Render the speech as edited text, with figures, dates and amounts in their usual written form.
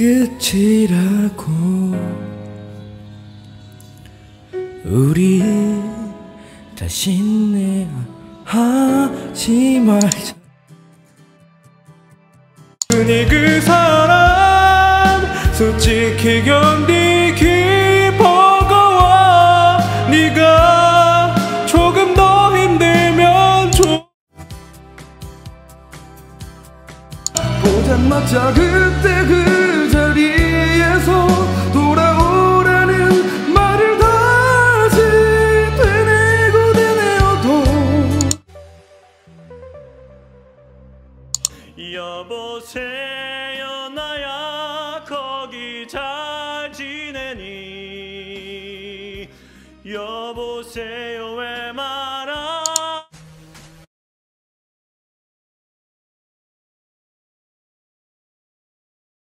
끝이라고 우리 다시 하지 말자. 흔히 그 사람 솔직히 견디기 버거워. 네가 조금 더 힘들면 보자마자 그때 그 자리에서 돌아오라는 말을 다시 되뇌고 되뇌어도 여보세요 나야 거기 잘 지내니 여보세요